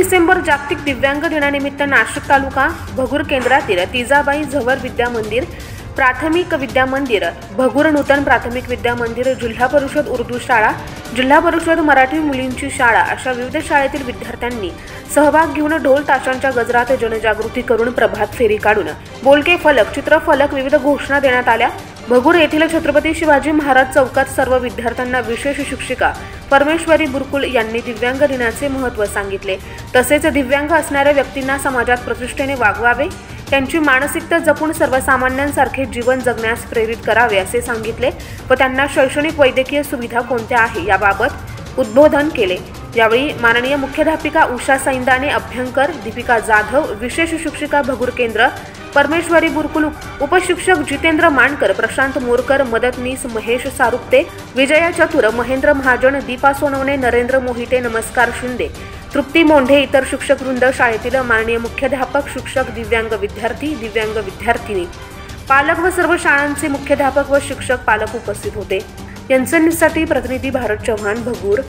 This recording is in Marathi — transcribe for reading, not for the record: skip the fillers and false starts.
डिसेंबर जागतिक दिव्यांग दिनानिमित्त नाशिक तालुका भगूर केंद्रातील तिजाबाई झवर विद्या मंदिर, प्राथमिक विद्या मंदिर, भगूर नूतन प्राथमिक विद्या मंदिर, जिल्हा परिषद उर्दू शाळा, जिल्हा परिषद मराठी मुलींची शाळा अशा विविध शाळेतील विद्यार्थ्यांनी सहभाग घेऊन ढोल ताशांच्या गजरात जनजागृती करून प्रभात फेरी काढून बोलके फलक, चित्रफलक, विविध घोषणा देण्यात आल्या। भगूर येथील छत्रपती शिवाजी महाराज चौकात सर्व विद्यार्थ्यांना विशेष शिक्षिका परमेश्वरी बुरकुल यांनी दिव्यांग दिनाचे महत्त्व सांगितले। तसेच दिव्यांग असणाऱ्या व्यक्तींना समाजात प्रतिष्ठेने वागवावे, त्यांची मानसिकता जपून सर्वसामान्यांसारखे जीवन जगण्यास प्रेरित करावे असे सांगितले व त्यांना शैक्षणिक वैद्यकीय सुविधा कोणत्या आहे याबाबत उद्बोधन केले। यावेळी माननीय मुख्याध्यापिका उषा सैंदाने अभ्यंकर, दीपिका जाधव, विशेष शिक्षिका भगूर केंद्र परमेश्वरी बुरकुल, उपशिक्षक जितेंद्र मानकर, प्रशांत मोरकर, मदतनीस महेश सारुप्ते, विजया चतुर, महेंद्र महाजन, दीपा सोनवणे, नरेंद्र मोहिते, नमस्कार शिंदे, तृप्ती मोंढे, इतर शिक्षक वृंद, शाळेतील माननीय मुख्याध्यापक, शिक्षक, दिव्यांग विद्यार्थी, दिव्यांग विद्यार्थिनी, पालक व सर्व शाळांचे मुख्याध्यापक व शिक्षक पालक उपस्थित होते। यांसाठी प्रतिनिधी भारत चव्हाण, भगूर।